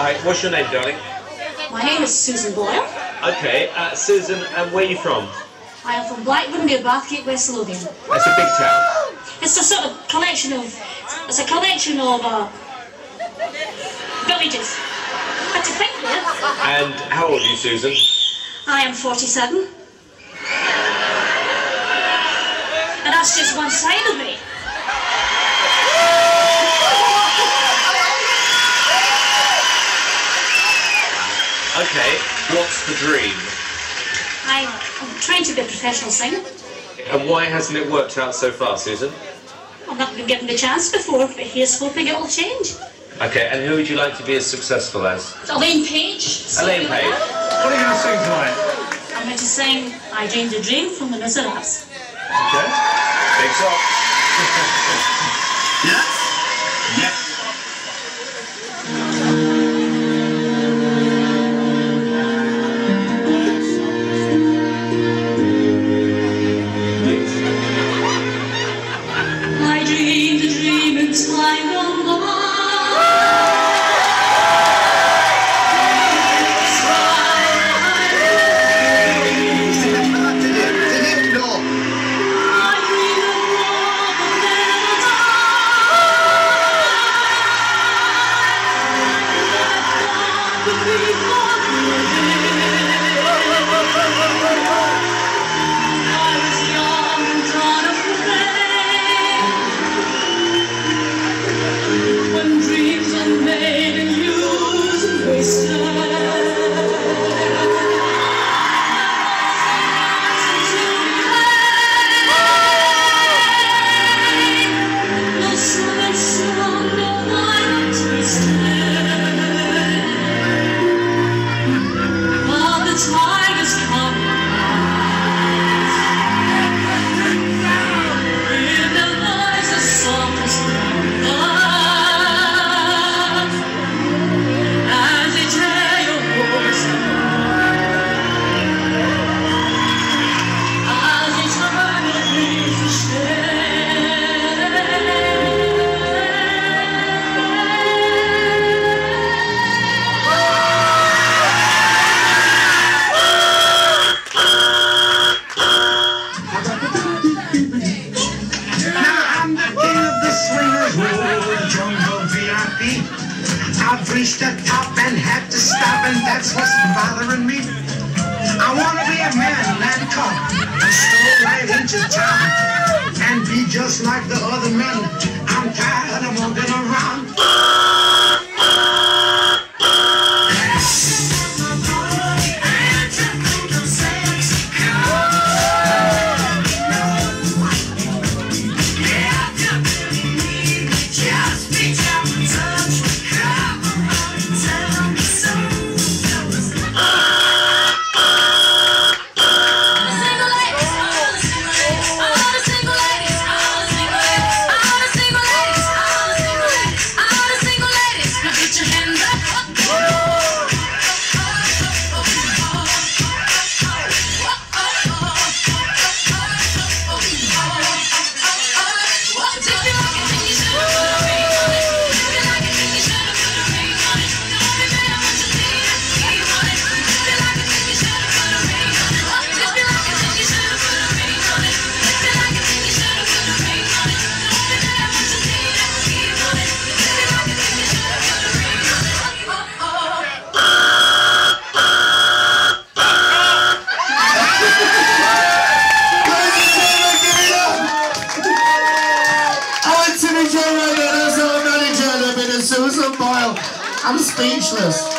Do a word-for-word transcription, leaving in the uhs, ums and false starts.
Hi, what's your name, darling? My name is Susan Boyle. Okay, uh, Susan, and where are you from? I am from Blackburn near Bathgate, West Lothian. That's a big town. It's a sort of collection of, it's a collection of uh, villages. What do you think, yeah? And how old are you, Susan? I am forty-seven. And that's just one side of me. Okay, what's the dream? I'm, I'm trying to be a professional singer. And why hasn't it worked out so far, Susan? I've not been given the chance before, but here's hoping it will change. Okay, and who would you like to be as successful as? Elaine Page. Elaine Page. What are you going to sing tonight? I'm going to sing I Dreamed a Dream from the Miserables. Okay. Big song. Yes? Yes. I dreamed a dream in time gone by. I've reached the top and had to stop, and that's what's bothering me. I want to be a man and come and stroll right into town and be just like the other men. I'm tired of walking around. Timmy J Wright, there's our manager, a bit of Susan Boyle. I'm speechless.